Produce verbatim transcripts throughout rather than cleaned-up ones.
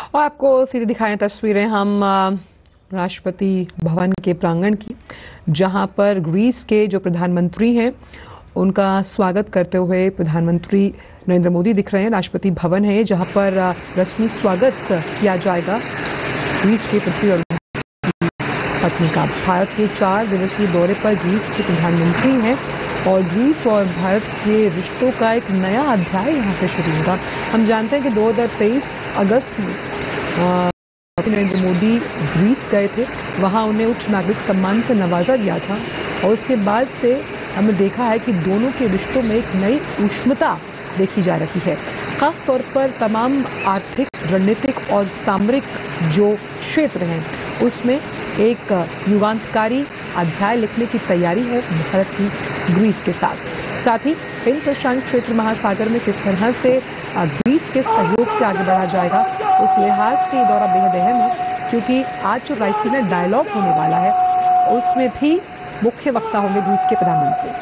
और आपको सीधी दिखाएं तस्वीरें हम राष्ट्रपति भवन के प्रांगण की, जहां पर ग्रीस के जो प्रधानमंत्री हैं उनका स्वागत करते हुए प्रधानमंत्री नरेंद्र मोदी दिख रहे हैं। राष्ट्रपति भवन है जहां पर रस्मी स्वागत किया जाएगा ग्रीस के पृथ्वी और पत्नी का। भारत के चार दिवसीय दौरे पर ग्रीस के प्रधानमंत्री हैं और ग्रीस और भारत के रिश्तों का एक नया अध्याय यहाँ से शुरू होगा। हम जानते हैं कि दो हज़ार तेईस अगस्त में नरेंद्र मोदी ग्रीस गए थे, वहाँ उन्हें उच्च नागरिक सम्मान से नवाजा गया था और उसके बाद से हमने देखा है कि दोनों के रिश्तों में एक नई ऊष्मता देखी जा रही है। खास तौर पर तमाम आर्थिक, रणनीतिक और सामरिक जो क्षेत्र हैं उसमें एक युगांतकारी अध्याय लिखने की तैयारी है भारत की ग्रीस के साथ। साथ ही हिंद प्रशांत क्षेत्र महासागर में किस तरह से ग्रीस के सहयोग से आगे बढ़ा जाएगा, उस लिहाज से ये दौरा बेहद अहम है, क्योंकि आज जो रायसीना डायलॉग होने वाला है उसमें भी मुख्य वक्ता होंगे ग्रीस के प्रधानमंत्री।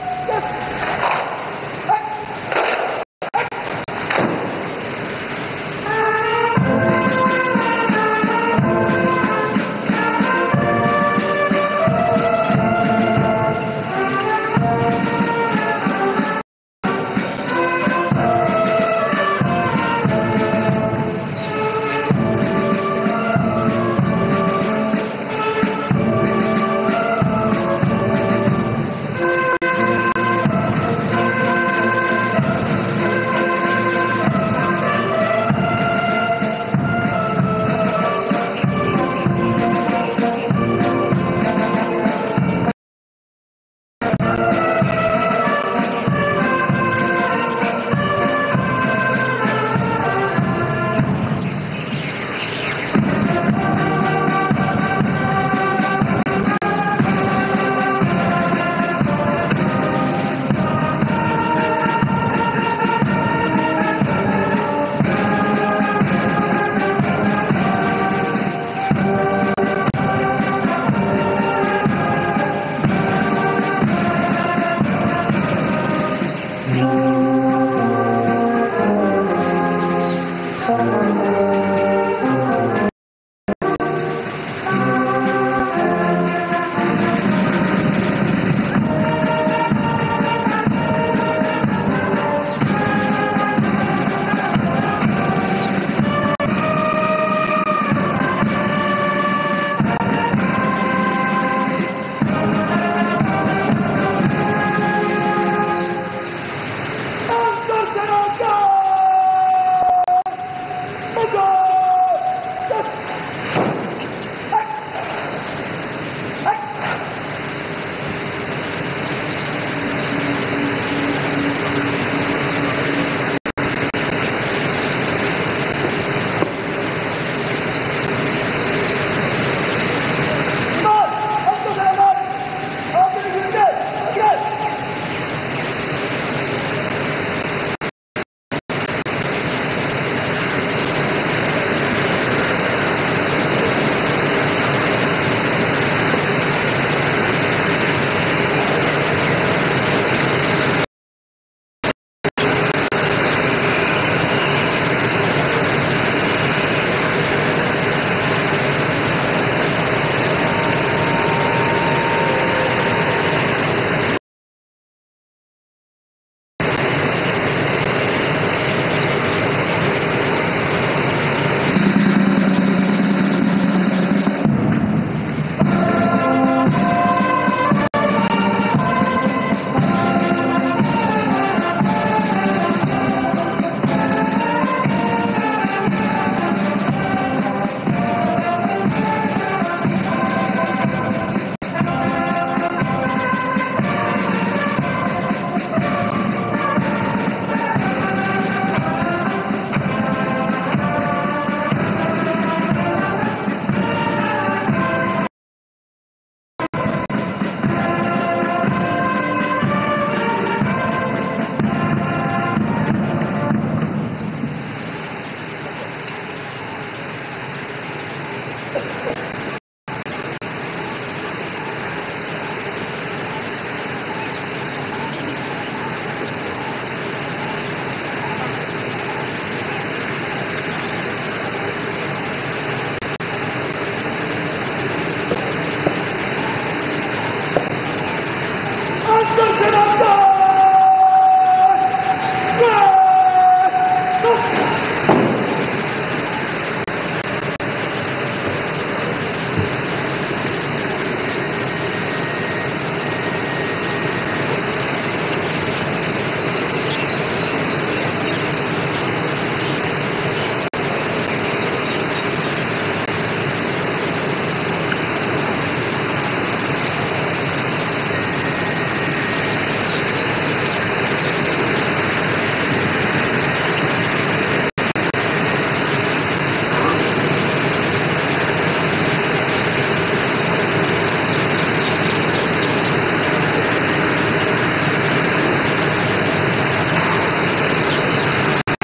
Go!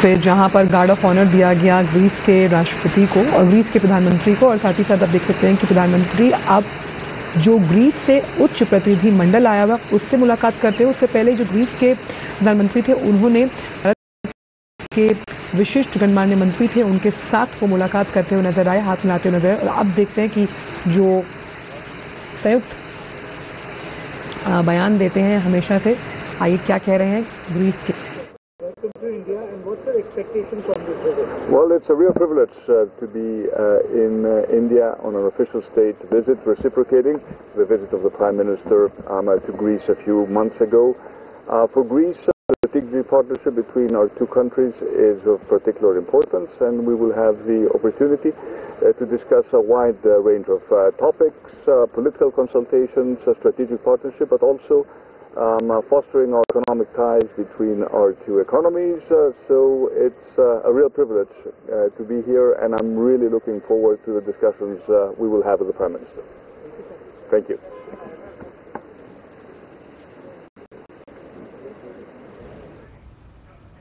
पे, जहां पर गार्ड ऑफ ऑनर दिया गया ग्रीस के राष्ट्रपति को और ग्रीस के प्रधानमंत्री को। और साथ ही साथ आप देख सकते हैं कि प्रधानमंत्री अब जो ग्रीस से उच्च प्रतिनिधि मंडल आया हुआ उससे मुलाकात करते हैं। उससे पहले जो ग्रीस के प्रधानमंत्री थे उन्होंने भारत के विशिष्ट गणमान्य मंत्री थे उनके साथ वो मुलाकात करते हुए नजर आए, हाथ मिलाते हुए नजर आए। और अब देखते हैं कि जो संयुक्त बयान देते हैं हमेशा से, आइए क्या कह रहे हैं ग्रीस के। Well, it's a real privilege uh, to be uh, in uh, India on an official state visit, reciprocating the visit of the Prime Minister um, uh, to Greece a few months ago. Uh, for Greece, uh, the strategic partnership between our two countries is of particular importance, and we will have the opportunity uh, to discuss a wide uh, range of uh, topics, uh, political consultations, uh, strategic partnership, but also Um, uh, fostering our economic ties between our two economies. Uh, so it's uh, a real privilege uh, to be here, and I'm really looking forward to the discussions uh, we will have with the Prime Minister. Thank you.